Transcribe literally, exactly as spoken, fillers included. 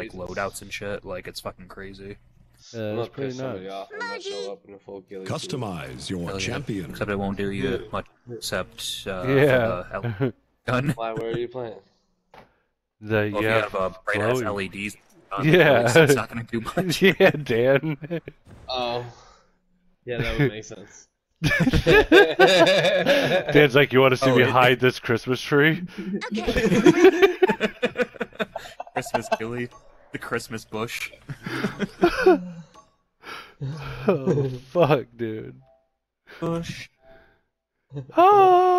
like loadouts and shit. Like it's fucking crazy. Yeah, I'm that's not pretty piss somebody nuts. off. I'm gonna show up in a full ghillie. Customize your Hell yeah. champion. Except it won't do you much except uh, Yeah. for the L gun. Why? Where are you playing? The Well, if you yeah. have uh, bright ass glowing. L E Ds, on, Yeah. it's, it's not gonna do much. Yeah, Dan. Oh. Yeah, that would make sense. Dan's like, you want to see Oh, me it- hide this Christmas tree? Christmas ghillie, the Christmas bush. Oh fuck, dude. Bush. Ah.